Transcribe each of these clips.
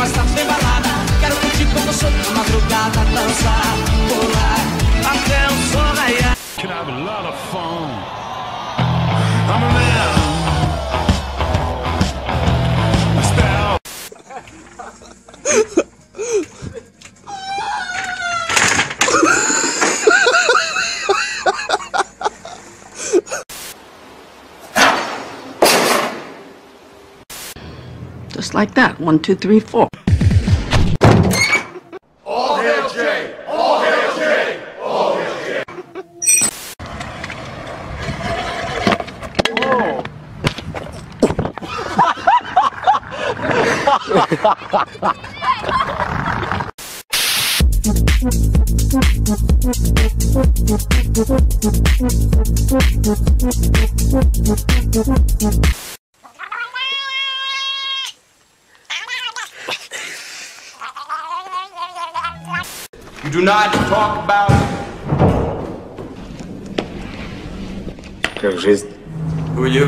festa bem balada. Quero curtir com você na madrugada, dançar, pular até o sol raiar. Can have a lot of fun. I'm a man. Just like that. 1, 2, 3, 4. All hail Jay! All hail Jay! All hail Jay! You do not talk about Как жизнь? who are you?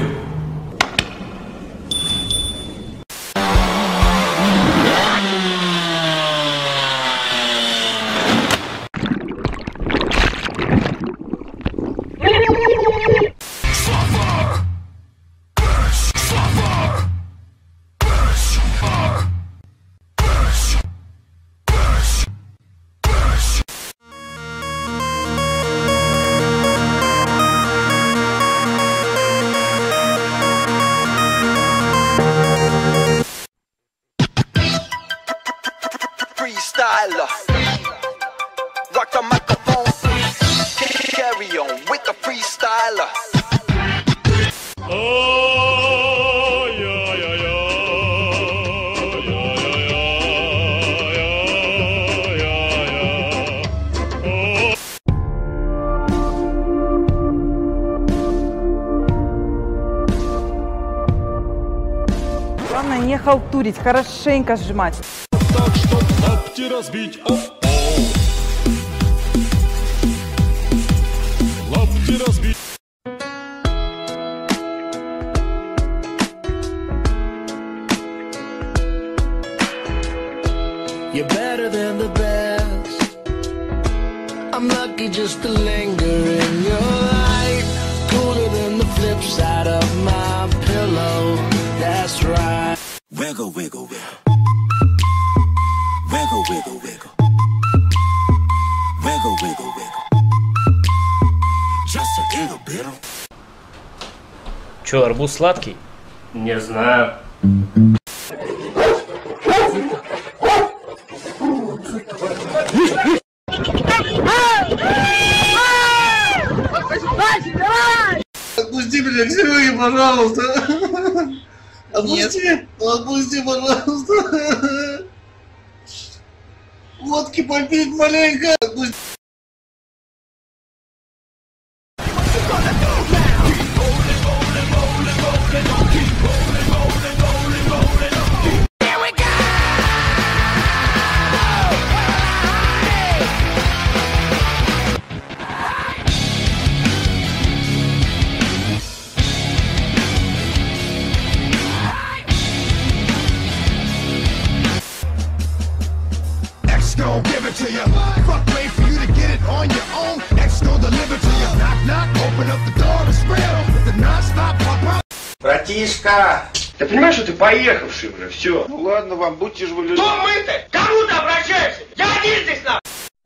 Freestyler, rock the microphone, carry on with the freestyler. Oh, yeah, yeah, yeah, Главное не халтурить, хорошенько сжимать. так, чтоб лапти разбить. Лапти разбить. You're better than the best. I'm lucky just to linger in your light. Cooler than the flip side of my pillow. That's right. Wiggle, wiggle, wiggle. Wiggle, wiggle, wiggle. Wiggle, wiggle, wiggle. Just a little bit of... Чё, арбуз сладкий? Не знаю. Отпусти меня к Сереге, пожалуйста. Отпусти. Отпусти, пожалуйста. Водки попить маленько. Отпусти. Gon' give it to you. Fuck, wait for you to get it on your own. X gon' deliver to you. Knock, knock, open up the door to spread with the non-stop pop-up. Братишка, ты понимаешь, что ты поехавший уже, все. Ну ладно вам, будьте же вы люди. Кто мы-то? Кому ты обращаешься? Я один здесь на...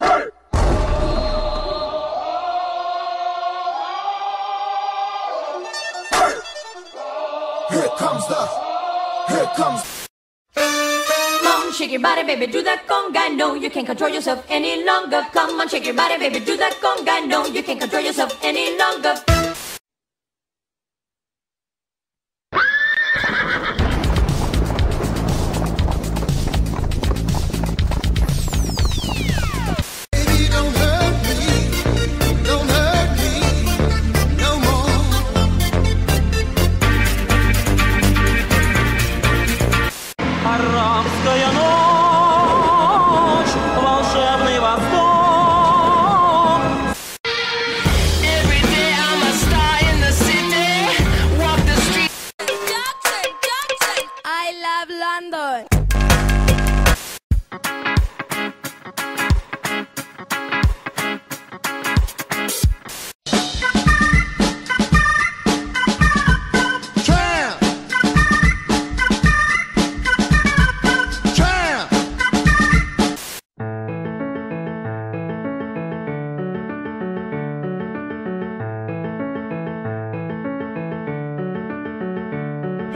Here comes Shake your body, baby, do that conga. No, you can't control yourself any longer. Come on, shake your body, baby, do that conga. No, you can't control yourself any longer. Арабская ночь, волшебный восток. Every day I'm a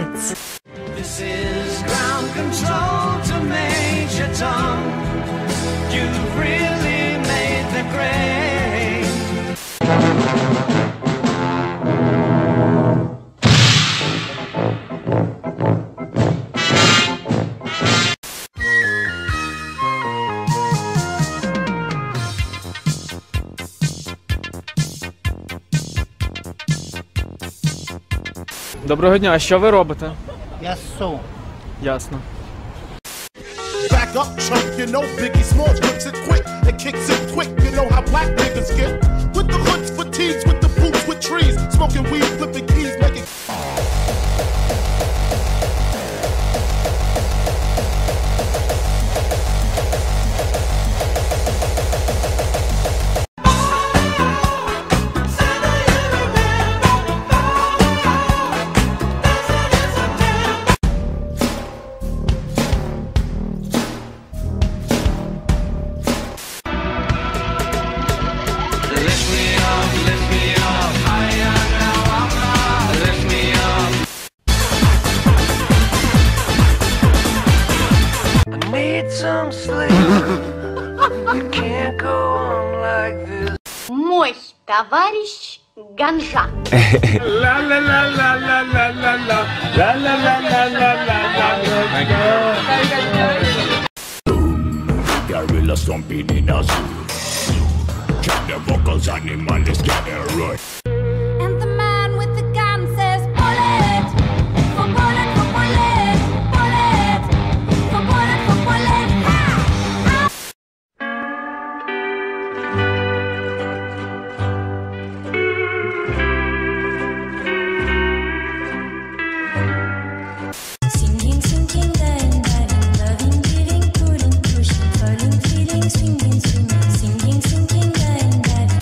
танец. This is ground control to Major Tom. You've really made the grade. Доброго дня, а що ви робите? Я су. Ясно. Back up, chump, you know Biggie Smalls whips it quick and kicks it quick. You know how black niggas get with the hoods, fatigues, with the boots, with trees, smoking weed, flipping keys, making. Some sleep. You can't go on like this. Мой товарищ Ганжа. Gorilla stomping in a zoo. Check the vocals, animals get it right. And the man with the gun says, bullet, for bullet, for bullet, bullet, for bullet, for bullet, ha! Singing, singing, dying, dying, loving, giving, pulling, pushing, falling, feeling, swinging, swinging, singing, singing, dying, dying.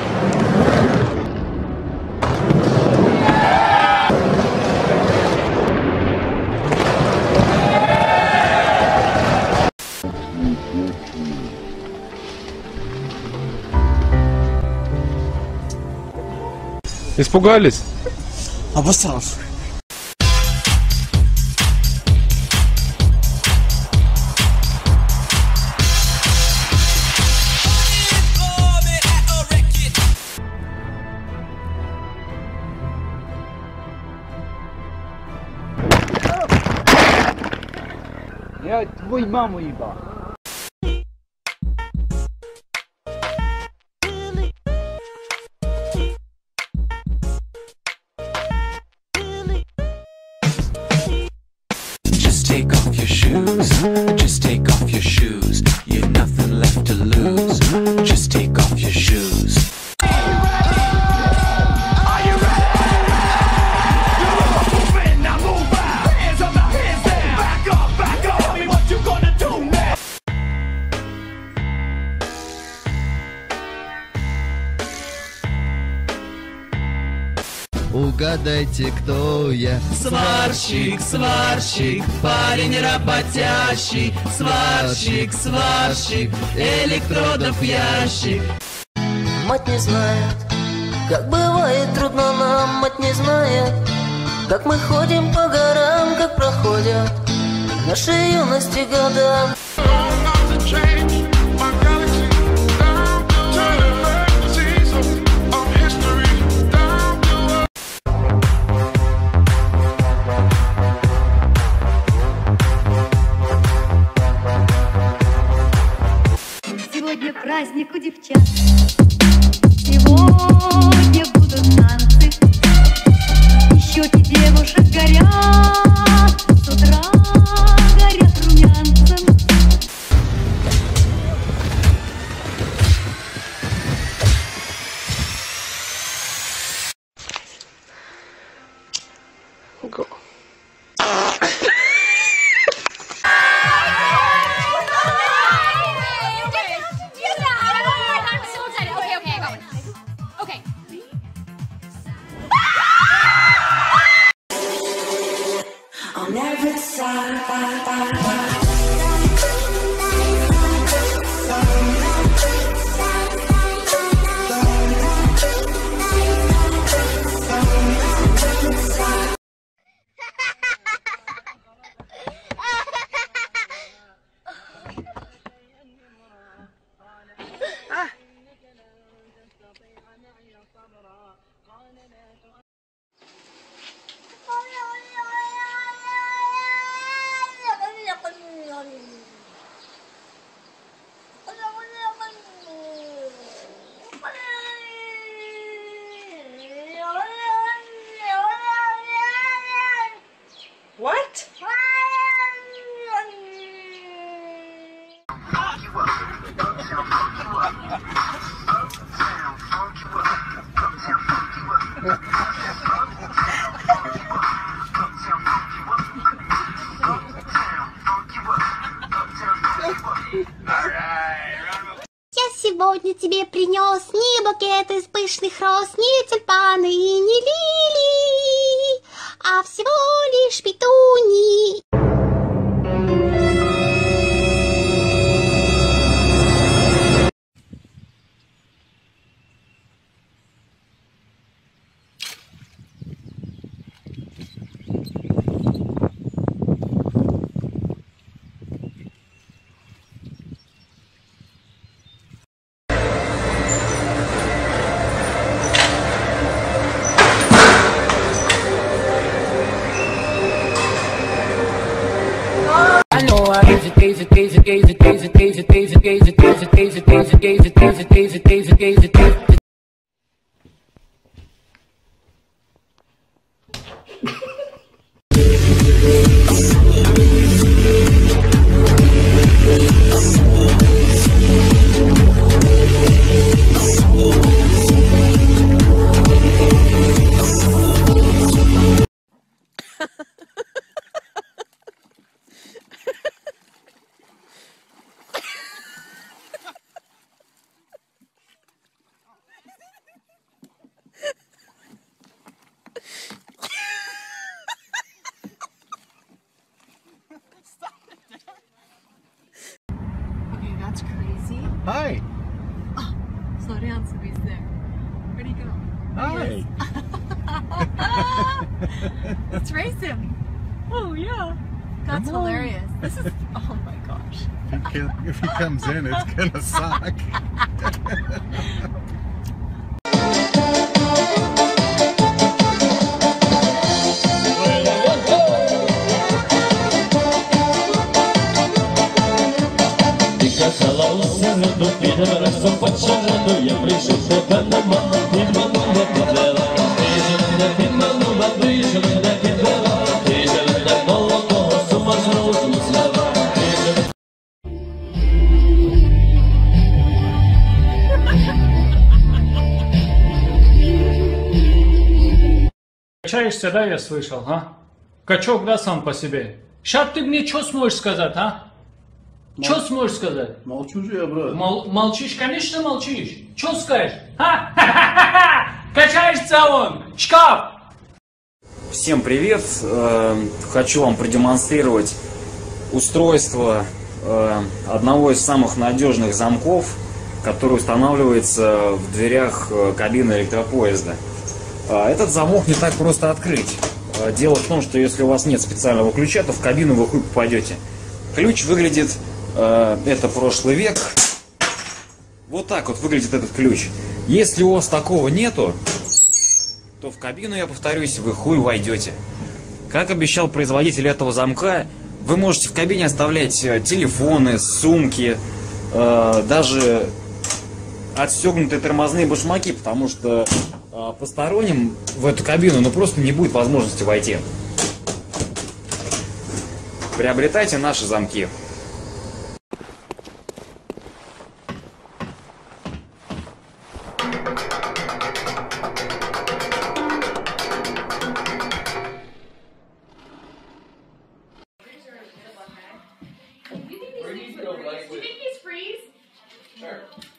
Испугались? Обосрался. Я твою маму ебал. Just take off your shoes. Just take off your shoes. You've nothing left to lose. Just take off your shoes. Угадайте, кто я. Сварщик, сварщик, парень работящий. Сварщик, сварщик, электродов ящик. Мать не знает, как бывает трудно нам, мать не знает, как мы ходим по горам, как проходят наши юности года. Сегодня праздник у девчат. Сегодня будут танцы. И щеки девушек горят. С утра горят румянцем. Go. On every side. тебе принес ни букет из пышных роз, ни тюльпаны и ни лилии, а всего лишь петунии. Okay, that's crazy. Hi. Oh, slow down, so he's there. Where'd he go? Hi. Let's race him. Oh yeah. That's Come on. hilarious. This is, oh my gosh. If he comes in, it's gonna suck. Качаешься, да, я слышал, а? Качок, да, сам по себе. Сейчас ты мне что сможешь сказать, а? Что сможешь сказать? Молчу же я, брат. Молчишь, конечно, молчишь. Что скажешь? А? Качаешься он, шкаф! Всем привет! Хочу вам продемонстрировать устройство одного из самых надежных замков, который устанавливается в дверях кабины электропоезда. Этот замок не так просто открыть. Дело в том, что если у вас нет специального ключа, то в кабину вы хуй попадете. Ключ выглядит, это прошлый век. Вот так вот выглядит этот ключ. Если у вас такого нету, то в кабину, я повторюсь, вы хуй войдете. Как обещал производитель этого замка, вы можете в кабине оставлять телефоны, сумки, даже отстегнутые тормозные башмаки, потому что посторонним в эту кабину просто не будет возможности войти. Приобретайте наши замки. Do you think these freeze? Sure.